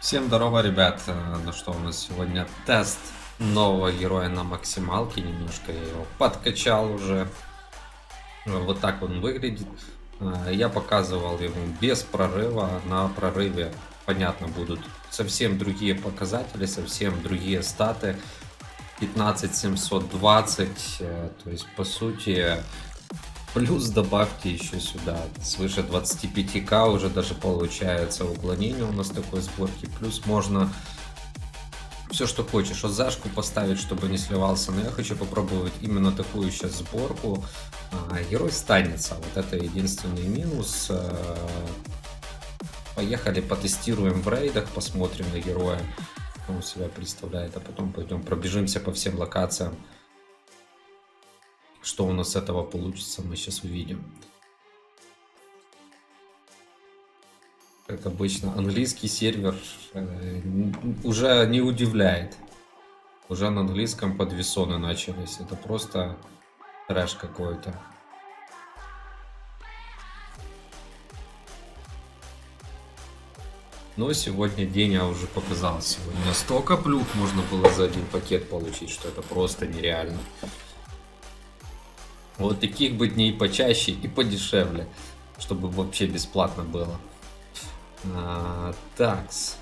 Всем здорово, ребят. Ну что, у нас сегодня тест нового героя на максималке. Немножко я его подкачал уже. Вот так он выглядит. Я показывал ему без прорыва. На прорыве, понятно, будут совсем другие показатели, совсем другие статы. 15720. То есть, по сути, плюс добавьте еще сюда свыше 25к уже даже получается уклонение у нас такой сборки. Плюс можно все, что хочешь, от зашку поставить, чтобы не сливался. Но я хочу попробовать именно такую сейчас сборку. Герой станется. Вот это единственный минус. Поехали, потестируем в рейдах, посмотрим на героя, что он себя представляет, а потом пойдем пробежимся по всем локациям. Что у нас с этого получится, мы сейчас увидим. Как обычно, английский сервер уже не удивляет. Уже на английском подвесоны начались. Это просто трэш какой-то. Но сегодня день я уже показал. Сегодня столько плюх можно было за один пакет получить, что это просто нереально. Вот таких бы дней почаще и подешевле, чтобы вообще бесплатно было. Такс.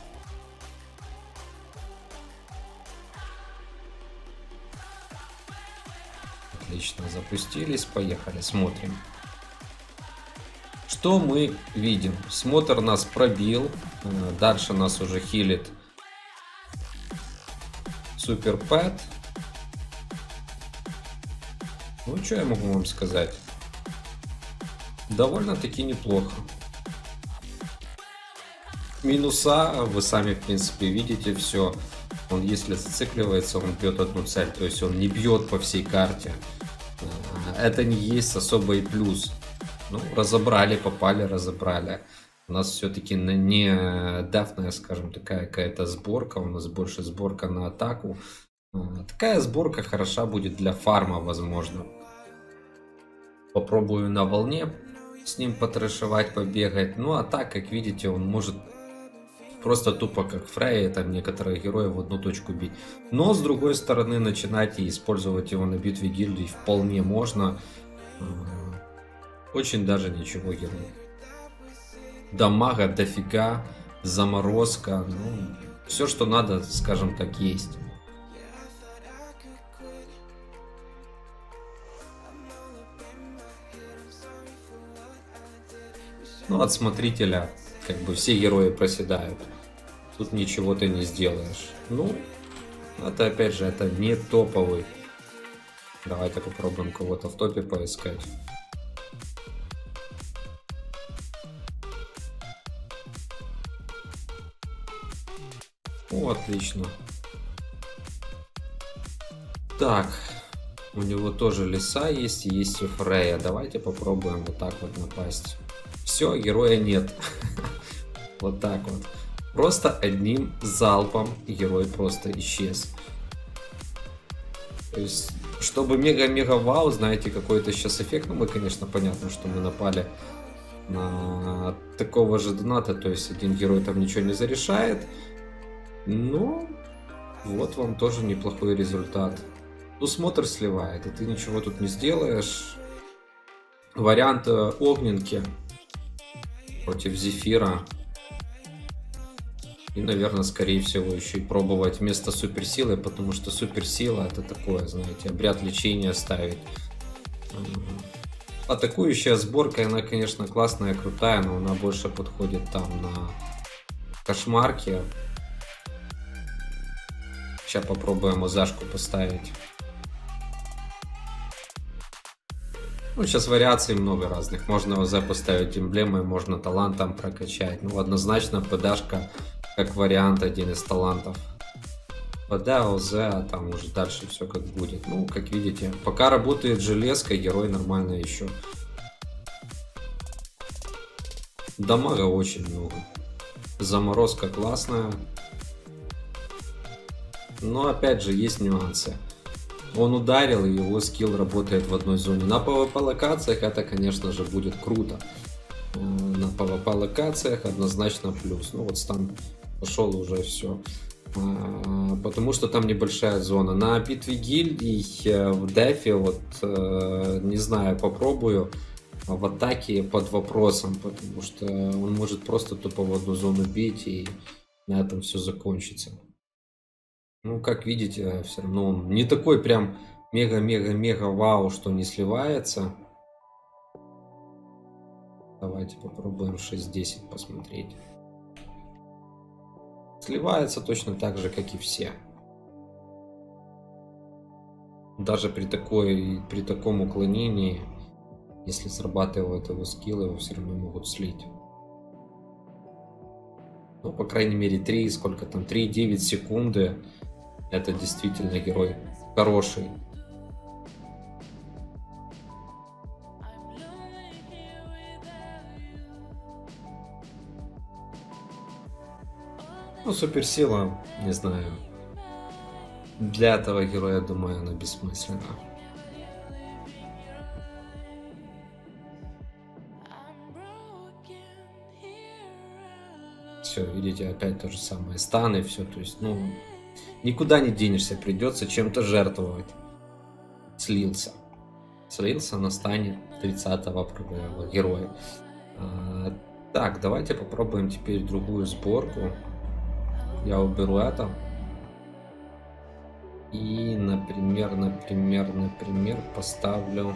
Отлично, запустились, поехали, смотрим. Что мы видим? Смотр нас пробил, дальше нас уже хилит Супер Пэт. Ну, что я могу вам сказать? Довольно-таки неплохо. Минуса вы сами, в принципе, видите все. Он, если зацикливается, он бьет одну цель. То есть он не бьет по всей карте. Это не есть особый плюс. Ну, разобрали, попали, разобрали. У нас все-таки не дефная, скажем, такая какая-то сборка. У нас больше сборка на атаку. Такая сборка хороша будет для фарма, возможно. Попробую на волне с ним потрэшевать, побегать. Ну а так, как видите, он может просто тупо как Фрейя, там некоторых героев в одну точку бить. Но с другой стороны, начинать и использовать его на битве гильдий вполне можно. Очень даже ничего герой. Дамага дофига, заморозка. Ну, все, что надо, скажем так, есть. Ну, от смотрителя как бы все герои проседают. Тут ничего ты не сделаешь. Ну, это опять же, это не топовый. Давайте попробуем кого-то в топе поискать. О, отлично. Так, у него тоже леса есть, есть и Фрейя. Давайте попробуем вот так вот напасть. Все, героя нет. Вот так вот. Просто одним залпом герой просто исчез. То есть, чтобы мега-мега вау, знаете, какой-то сейчас эффект. Ну, мы, конечно, понятно, что мы напали на такого же доната. То есть, один герой там ничего не зарешает. Но вот вам тоже неплохой результат. Ну, смотр сливает, и ты ничего тут не сделаешь. Вариант огненки против Зефира. И, наверное, скорее всего, еще и пробовать вместо суперсилы, потому что суперсила это такое, знаете, обряд лечения ставить. Атакующая сборка, она, конечно, классная, крутая, но она больше подходит там на кошмарке. Сейчас попробуем озашку поставить. Ну, сейчас вариаций много разных. Можно ОЗ поставить эмблемой, можно талантом прокачать. Ну, однозначно ПДшка как вариант один из талантов. ПД, ОЗ, а там уже дальше все как будет. Ну, как видите, пока работает железка, герой нормально еще. Дамага очень много. Заморозка классная. Но опять же есть нюансы. Он ударил, и его скилл работает в одной зоне. На PvP локациях это, конечно же, будет круто. На PvP локациях однозначно плюс. Ну вот стан пошел уже все. Потому что там небольшая зона. На битве гильдий в дефе, вот не знаю, попробую. В атаке под вопросом, потому что он может просто тупо в одну зону бить, и на этом все закончится. Ну, как видите, все равно он не такой прям мега-мега-мега вау, что не сливается. Давайте попробуем 6-10 посмотреть. Сливается точно так же, как и все. Даже при таком уклонении, если срабатывают его скиллы, его все равно могут слить. Ну, по крайней мере, 3,9 секунды. Это действительно герой хороший. Ну, суперсила, не знаю. Для этого героя, думаю, она бессмысленна. Все, видите, опять то же самое. Станы, все, то есть, ну, никуда не денешься, придется чем-то жертвовать. Слился, на стане 30-го героя. Так, давайте попробуем теперь другую сборку. Я уберу это. И, например, поставлю...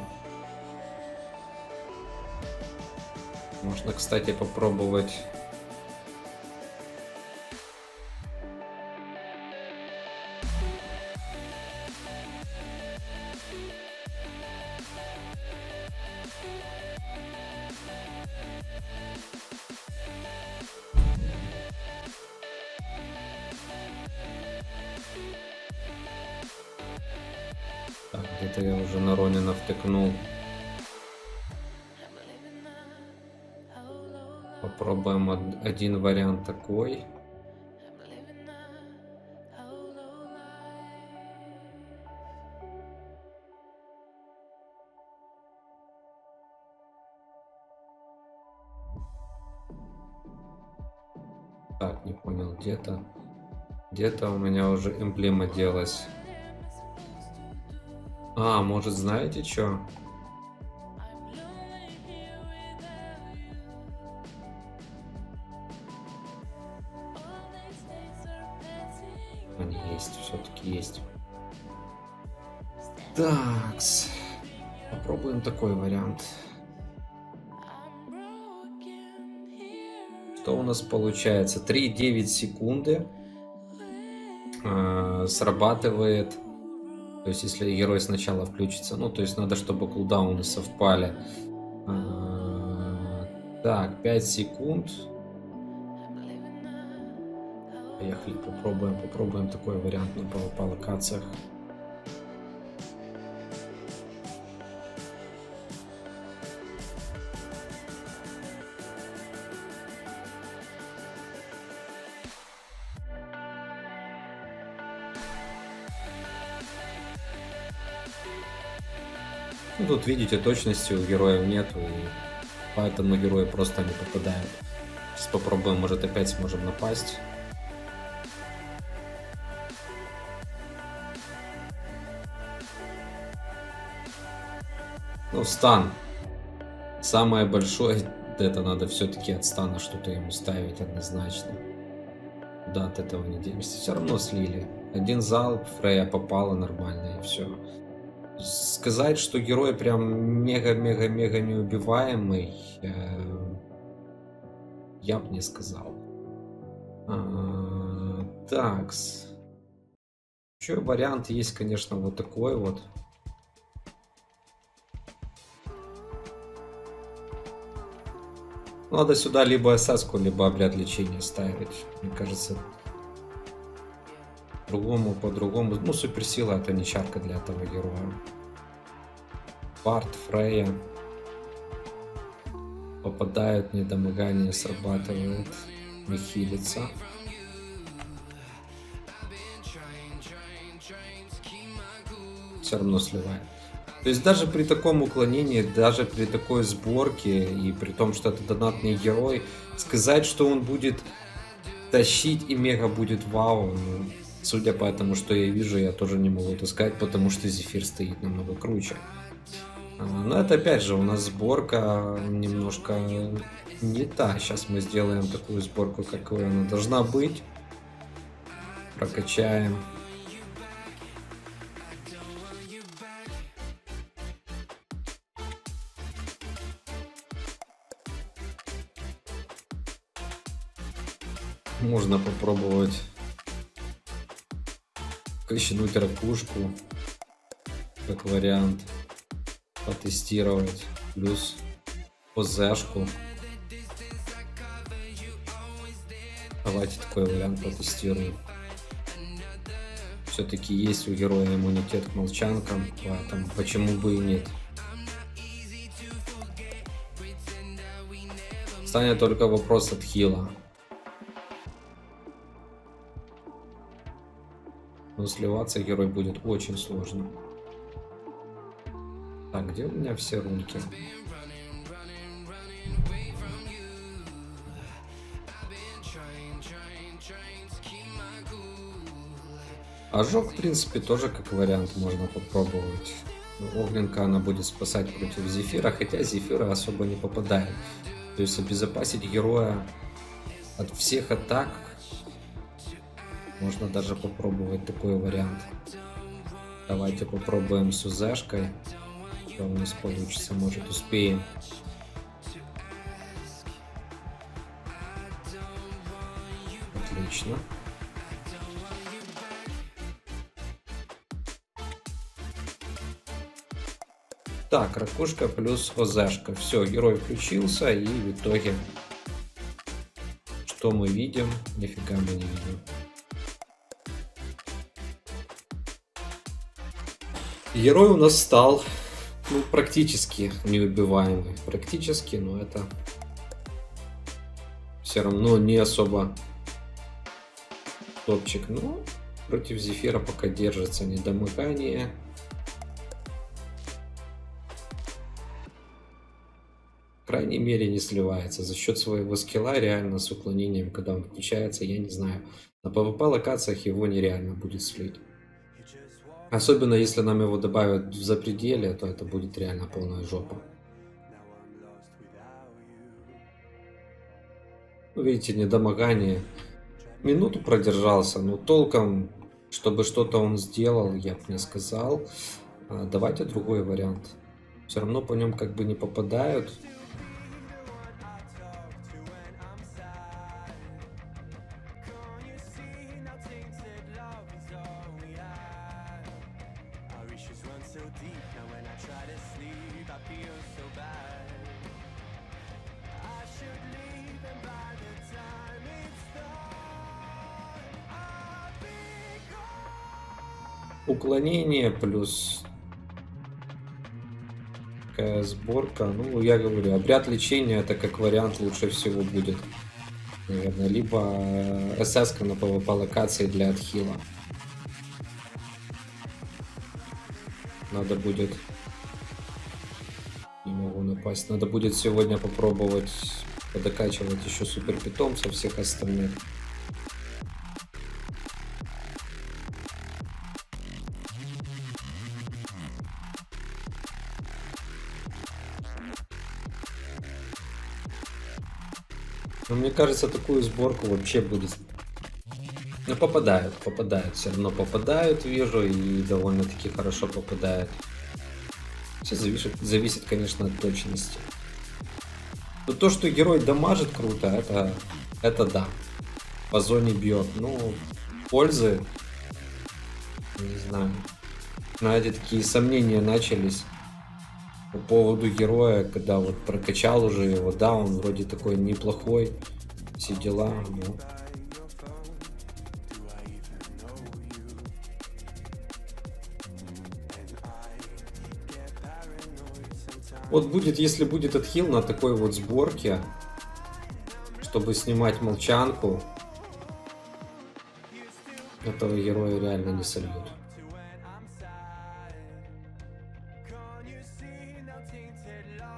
Можно, кстати, попробовать... Так, где-то я уже на Ронина втыкнул. Попробуем один вариант такой. Так, не понял, где-то у меня уже эмблема делась. Может, знаете что? Они есть, все-таки есть. Такс. Попробуем такой вариант. Что у нас получается? 3,9 секунды срабатывает. То есть, если герой сначала включится, ну, то есть, надо, чтобы кулдауны совпали. Так, 5 секунд. Поехали, попробуем такой вариант по локациях. Ну, тут, видите, точности у героев нету, и поэтому герои просто не попадают. Сейчас попробуем, может, опять сможем напасть. Ну, стан. Самое большое, это надо все-таки от стана что-то ему ставить однозначно. Да, от этого не денешься. Все равно слили. Один залп, Фрея попала нормально, и все. Сказать, что герой прям мега-мега-мега неубиваемый, я бы не сказал. Такс. Еще вариант есть, конечно, вот такой вот. Надо сюда либо СС-ку, либо обряд лечения ставить. Мне кажется, по-другому. Ну, суперсила — это не чарка для этого героя. Барт, Фрея. Попадают, недомогание срабатывает. Не хилится. Все равно сливает. То есть даже при таком уклонении, даже при такой сборке, и при том, что это донатный герой, сказать, что он будет тащить и мега будет вау. Ну, судя по тому, что я вижу, я тоже не могу таскать, потому что Зефир стоит намного круче. Но это опять же у нас сборка немножко не та. Сейчас мы сделаем такую сборку, какой она должна быть. Прокачаем. Можно попробовать качнуть ракушку как вариант, потестировать, плюс ОЗшку. Давайте такой вариант потестируем. Все-таки есть у героя иммунитет к молчанкам, поэтому почему бы и нет. Станет только вопрос от хила. Но сливаться герой будет очень сложно. Так, где у меня все рунки? Ожог, в принципе, тоже как вариант можно попробовать. Огненка она будет спасать против Зефира, хотя Зефира особо не попадает. То есть обезопасить героя от всех атак можно даже попробовать такой вариант. Давайте попробуем с УЗшкой. Что у нас получится, может успеем. Отлично. Так, ракушка плюс ОЗшка. Все, герой включился, и в итоге что мы видим? Нифига мы не видим. Герой у нас стал, ну, практически неубиваемый. Практически, но это все равно не особо топчик. Но против Зефира пока держится недомыкание. В крайней мере не сливается. За счет своего скилла реально с уклонением, когда он включается, я не знаю. На PvP локациях его нереально будет слить. Особенно если нам его добавят в запределе, то это будет реально полная жопа. Ну, видите, недомогание. Минуту продержался, но толком, чтобы что-то он сделал, я бы не сказал. Давайте другой вариант. Все равно по нем как бы не попадают. Уклонение плюс такая сборка. Ну, я говорю, обряд лечения это как вариант лучше всего будет. Наверное, либо СС-ка на PvP локации для отхила. Надо будет... Не могу напасть. Надо будет сегодня попробовать подокачивать еще супер питомцев всех остальных. Но мне кажется, такую сборку вообще будет... Ну, попадают, все равно попадают, вижу, и довольно-таки хорошо попадают. Все зависит, конечно, от точности. Но то, что герой дамажит круто, это да. По зоне бьет. Ну, пользы, не знаю. Знаете, такие сомнения начались по поводу героя, когда вот прокачал уже его, да, он вроде такой неплохой, все дела, но... Вот будет, если будет отхил на такой вот сборке, чтобы снимать молчанку, этого героя реально не сольют.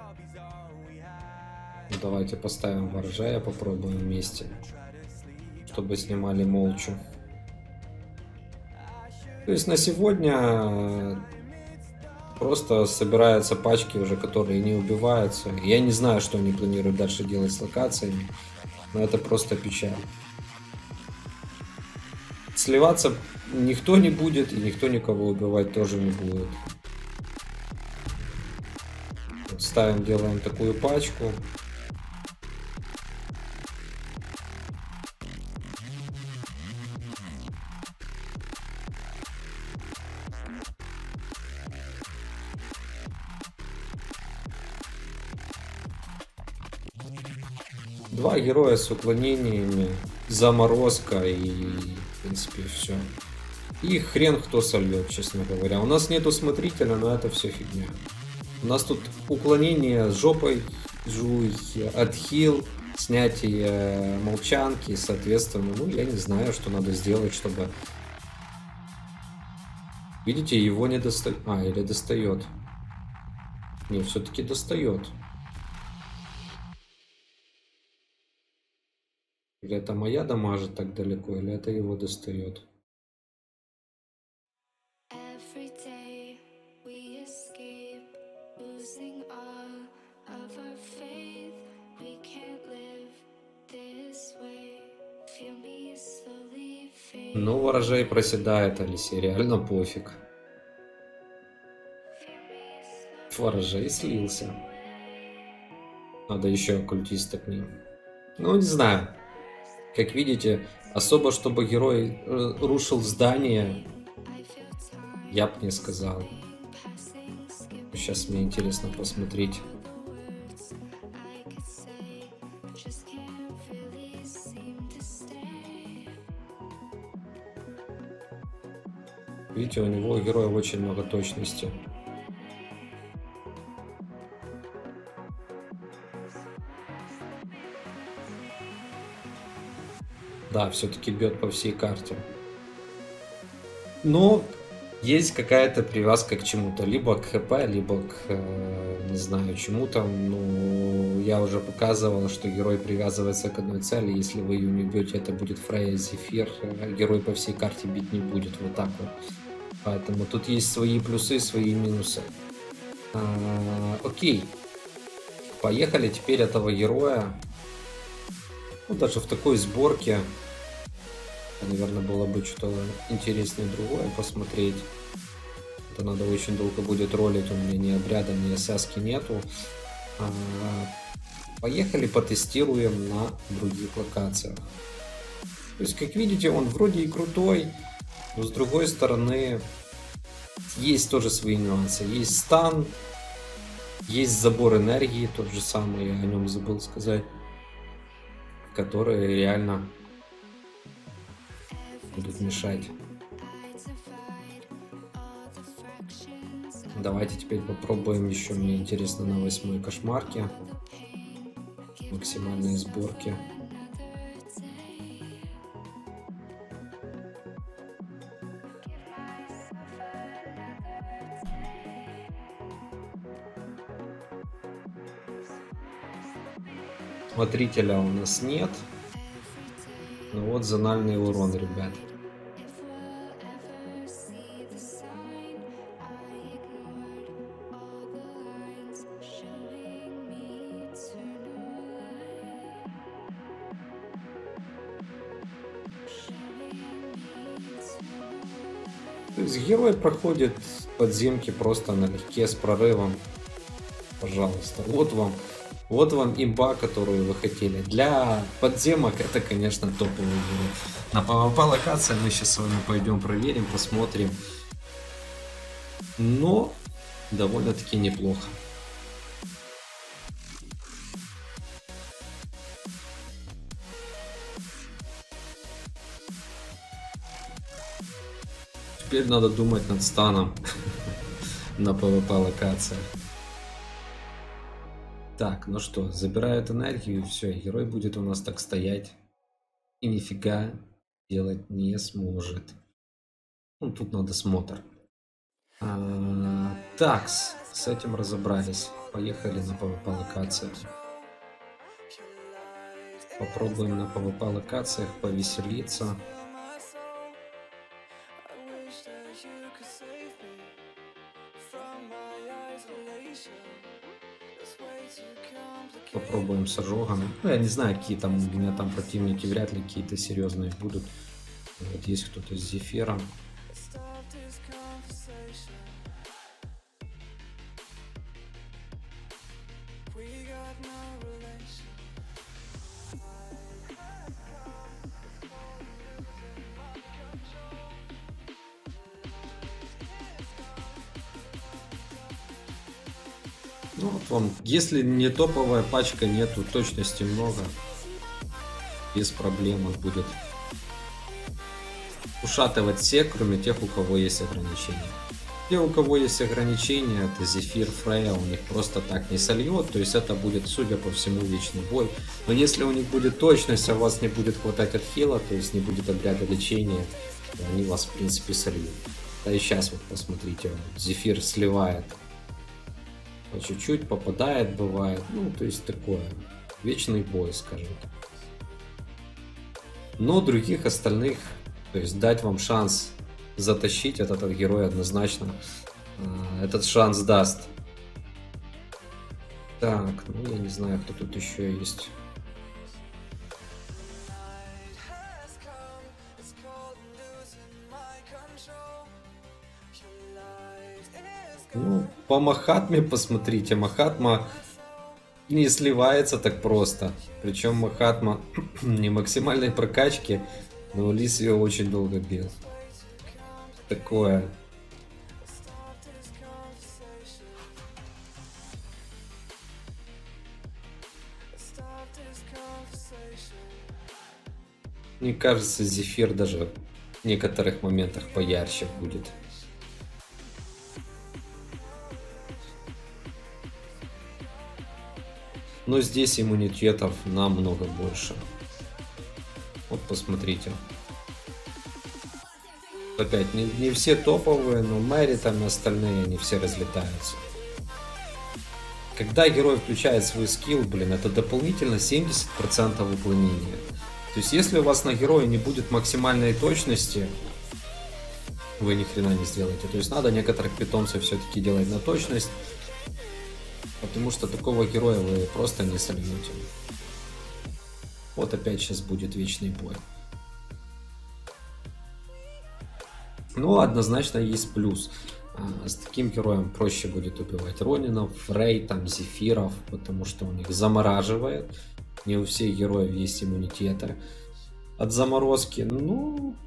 Давайте поставим ворожая, попробуем вместе. чтобы снимали молча. То есть на сегодня просто собираются пачки уже, которые не убиваются. Я не знаю, что они планируют дальше делать с локациями, но это просто печаль. Сливаться никто не будет, и никто никого убивать тоже не будет. Вот ставим, делаем такую пачку. Два героя с уклонениями, заморозка и, в принципе, все. И хрен кто сольет, честно говоря. У нас нету смотрителя, но это все фигня. У нас тут уклонение с жопой, жуй, отхил, снятие молчанки, соответственно, ну, я не знаю, что надо сделать, чтобы... Видите, его не достает. А, или достает. Не, все-таки достает. Или это моя дамажит так далеко, или это его достает. Ну, ворожей проседает, Алисе, реально пофиг. Ворожей слился. Надо еще оккультиста к ним. Ну, не знаю. Как видите, особо, чтобы герой рушил здание, я бы не сказал. Сейчас мне интересно посмотреть. Видите, у него героя очень много точности. Да, все-таки бьет по всей карте. Но есть какая-то привязка к чему-то. Либо к ХП, либо к, не знаю, чему-то. Ну, я уже показывал, что герой привязывается к одной цели. Если вы ее не бьете, это будет Фрея Зефир. Герой по всей карте бить не будет. Вот так вот. Поэтому тут есть свои плюсы, свои минусы. Окей. Поехали теперь этого героя. Ну, даже в такой сборке, наверное, было бы что-то интереснее другое посмотреть. Это надо очень долго будет ролить, у меня ни обряда, ни саски нету. Поехали потестируем на других локациях. То есть, как видите, он вроде и крутой, но с другой стороны есть тоже свои нюансы. Есть стан, есть забор энергии, тот же самый, я о нем забыл сказать, которые реально будут мешать. Давайте теперь попробуем еще, мне интересно, на 8-й кошмарке. Максимальные сборки. Смотрителя у нас нет. Ну вот зональный урон, ребят. То есть герой проходит подземки просто налегке с прорывом. Пожалуйста, вот вам имба, которую вы хотели. Для подземок это, конечно, топовый герой. На PvP локации мы сейчас с вами пойдем проверим, посмотрим. Но довольно-таки неплохо. Теперь надо думать над станом на PvP локациях. Так, ну что, забирают энергию, и все, герой будет у нас так стоять и нифига делать не сможет. Ну, тут надо смотр. Так, с этим разобрались. Поехали на PvP локацию. Попробуем на PvP локациях повеселиться. Попробуем с ожогами. Ну, я не знаю, какие там у меня там противники, вряд ли какие-то серьезные будут. Вот есть кто-то с Зефиром. Ну, вот вам, если не топовая пачка, нету точности много, без проблем он будет ушатывать всех, кроме тех, у кого есть ограничения. Те, у кого есть ограничения, это Зефир, Фрея, у них просто так не сольет, то есть это будет, судя по всему, вечный бой. Но если у них будет точность, а у вас не будет хватать от хила, то есть не будет обряда лечения, то они вас, в принципе, сольют. Да и сейчас вот посмотрите, Зефир сливает. По чуть-чуть попадает, бывает, ну, то есть такое, вечный бой, скажем так. Но других остальных, то есть дать вам шанс затащить этот герой однозначно этот шанс даст. Так, ну я не знаю, кто тут еще есть. Ну, по Махатме посмотрите, Махатма не сливается так просто. Причем Махатма не максимальной прокачки, но Лис ее очень долго бил. Такое. Мне кажется, Зефир даже в некоторых моментах поярче будет. Но здесь иммунитетов намного больше. Вот посмотрите. Опять, не все топовые, но Мэри там и остальные, они все разлетаются. Когда герой включает свой скилл, блин, это дополнительно 70% уклонения. То есть, если у вас на героя не будет максимальной точности, вы ни хрена не сделаете. То есть, надо некоторых питомцев все-таки делать на точность, потому что такого героя вы просто не сольете. Вот опять сейчас будет вечный бой. Но однозначно есть плюс. С таким героем проще будет убивать Ронинов, Фрей, там, Зефиров, потому что у них замораживает. Не у всех героев есть иммунитеты от заморозки. Ну,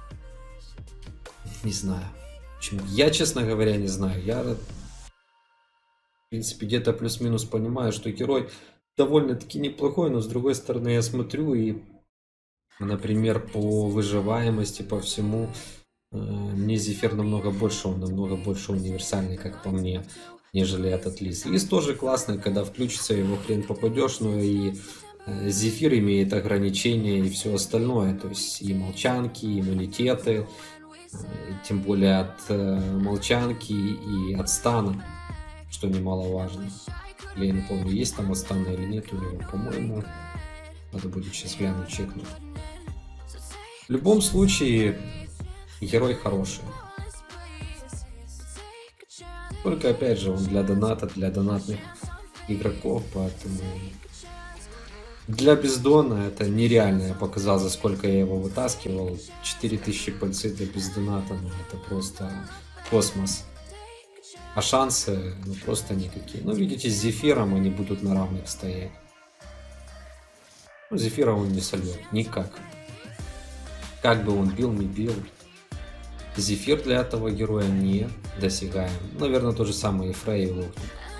не знаю. Я, честно говоря, не знаю. Я, в принципе, где-то плюс-минус понимаю, что герой довольно-таки неплохой, но с другой стороны я смотрю и, например, по выживаемости, по всему, мне Зефир намного больше, он намного больше универсальный, как по мне, нежели этот Лис. Лис тоже классный, когда включится, его хрен попадешь, но и Зефир имеет ограничения и все остальное, то есть и молчанки, и иммунитеты, тем более от молчанки и от стана, что немаловажно. Я не помню, есть там от стана или нет у него, по-моему, надо будет сейчас глянуть, чекнуть. В любом случае, герой хороший. Только опять же он для доната, для донатных игроков, поэтому для бездона это нереально. Я показал, за сколько я его вытаскивал. 4000 пальцы для бездоната, ну это просто космос. А шансы ну, просто никакие. Ну видите, с Зефиром они будут на равных стоять. Ну, Зефира он не сольет, никак. Как бы он бил, не бил. Зефир для этого героя не досягаем. Наверное, то же самое и Фрей и Лохник.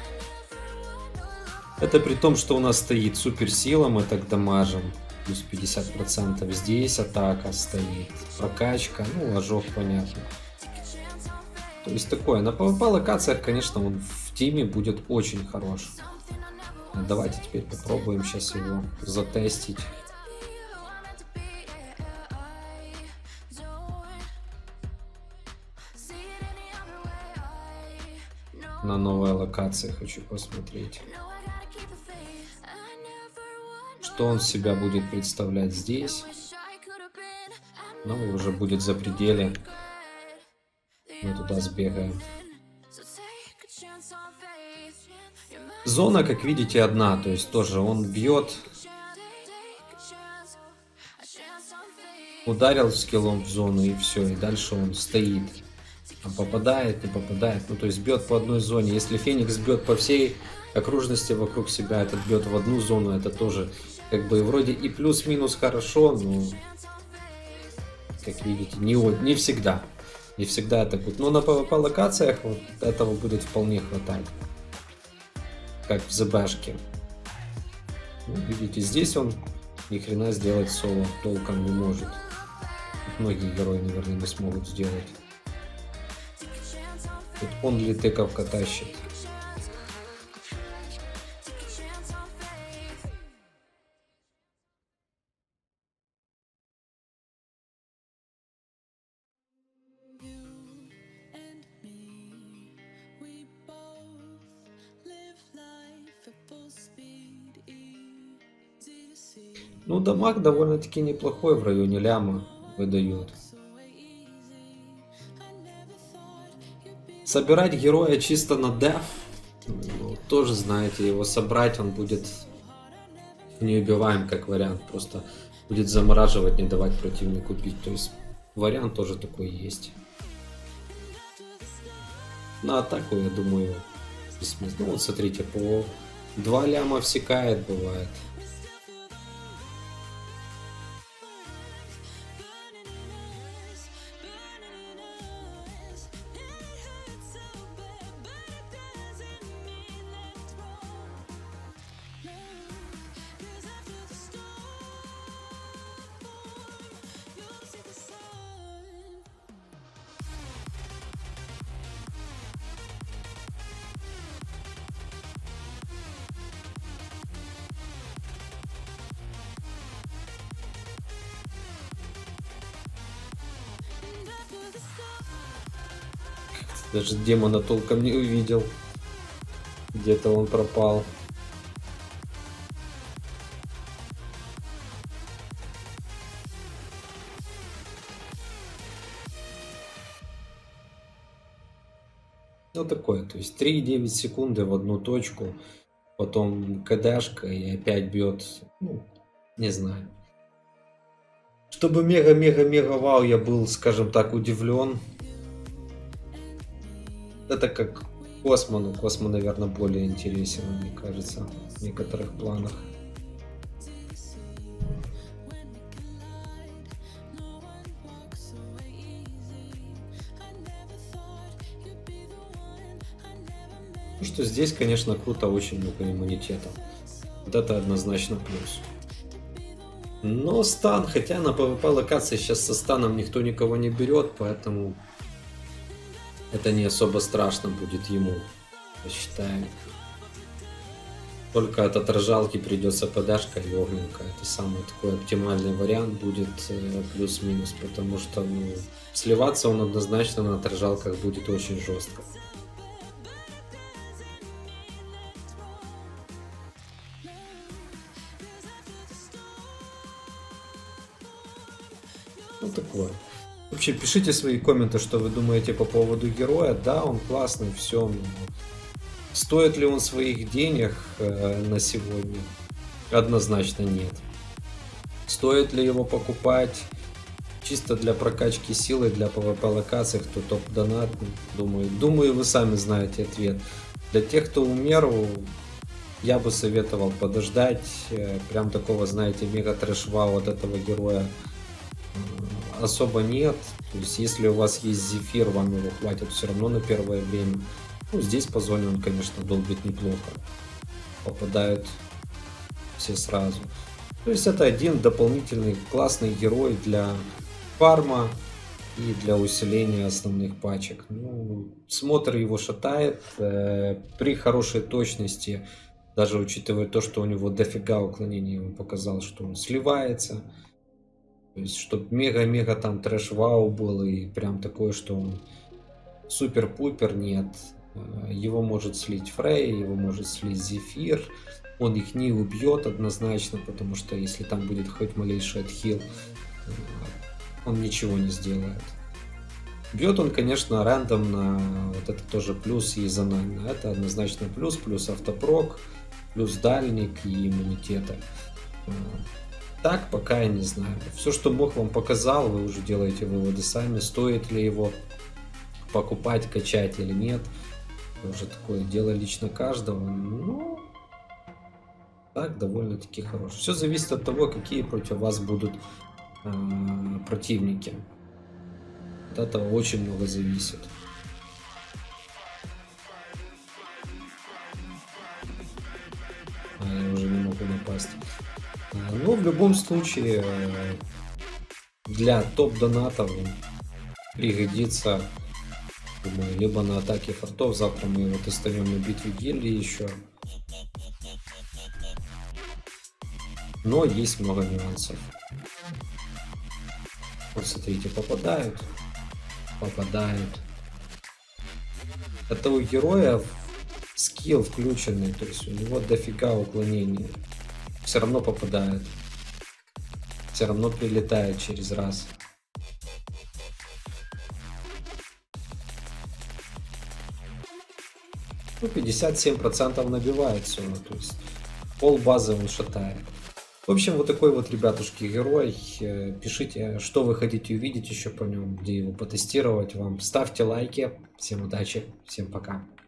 Это при том, что у нас стоит суперсила, мы так дамажим. Плюс 50%. Здесь атака стоит. Прокачка, ну, ожог, понятно. То есть такое. На PvP локациях, конечно, он в тиме будет очень хорош. Давайте теперь попробуем сейчас его затестить. На новой локации хочу посмотреть, что что он себя будет представлять здесь. Ну и уже будет за пределы. Мы туда сбегаем. Зона, как видите, одна. То есть тоже он бьет. Ударил скиллом в зону и все. И дальше он стоит. Попадает, не попадает. Ну то есть бьет по одной зоне. Если Феникс бьет по всей окружности вокруг себя, этот бьет в одну зону, это тоже как бы вроде и плюс-минус хорошо, но как видите, не всегда. Не всегда это будет. Но на PvP локациях вот этого будет вполне хватать. Как в ЗБшке. Ну, видите, здесь он ни хрена сделать соло толком не может. Многие герои, наверное, не смогут сделать. Тут он литыковка тащит. Ну, дамаг довольно-таки неплохой, в районе ляма выдает. Собирать героя чисто на деф, ну, тоже знаете, его собрать он будет неубиваем как вариант, просто будет замораживать, не давать противнику бить. То есть вариант тоже такой есть. На атаку, я думаю, ну вот смотрите, по 2 ляма всекает, бывает. Даже демона толком не увидел. Где-то он пропал. Ну такое, то есть 3,9 секунды в одну точку. Потом КДшка и опять бьет. Ну, не знаю. Чтобы мега-мега-мега вау, я был, скажем так, удивлен. Это как Космо, но Космо, наверное, более интересен, мне кажется, в некоторых планах. Ну что здесь, конечно, круто, очень много иммунитета. Вот это однозначно плюс. Но стан, хотя на PvP локации сейчас со станом никто никого не берет, поэтому это не особо страшно будет ему, я считаю. Только от отражалки придется ПДшка и огненка. Это самый такой оптимальный вариант будет, плюс-минус, потому что ну, сливаться он однозначно на отражалках будет очень жестко. Ну такое. Вообще, пишите свои комменты, что вы думаете по поводу героя. Да, он классный, все. Но стоит ли он своих денег на сегодня? Однозначно нет. Стоит ли его покупать чисто для прокачки силы, для PvP локаций, кто топ-донат? Думаю, вы сами знаете ответ. Для тех, кто умерл, я бы советовал подождать. Прям такого, знаете, мега трэш-вау от этого героя особо нет. То есть если у вас есть Зефир, вам его хватит все равно на первое время. Ну, здесь по зоне он, конечно, долбит неплохо. Попадают все сразу. То есть это один дополнительный классный герой для фарма и для усиления основных пачек. Ну, смотр его шатает. При хорошей точности, даже учитывая то, что у него дофига уклонений, он показал, что он сливается. То есть, чтобы мега-мега там трэш-вау был и прям такое, что он супер-пупер, нет. Его может слить Фрей, его может слить Зефир. Он их не убьет однозначно, потому что если там будет хоть малейший отхил, он ничего не сделает. Бьет он, конечно, рандомно, вот это тоже плюс и зонально. Это однозначно плюс, плюс автопрок, плюс дальник и иммунитета. Так, пока я не знаю. Все, что Бог вам показал, вы уже делаете выводы сами, стоит ли его покупать, качать или нет. Это уже такое дело лично каждого. Ну, так, довольно-таки хорош. Все зависит от того, какие против вас будут противники. От этого очень много зависит. Я уже не могу напасть. Но в любом случае для топ-донатов пригодится, думаю, либо на атаке фортов. Завтра мы его тестанем на битве гильдии еще. Но есть много нюансов. Вот смотрите, попадают. Это у героя скилл включенный, то есть у него дофига уклонений. Все равно попадает. Все равно прилетает через раз. Ну, 57% набивает все, то есть пол базы он шатает. В общем, вот такой вот, ребятушки, герой. Пишите, что вы хотите увидеть еще по нему, где его потестировать вам. Ставьте лайки. Всем удачи, всем пока.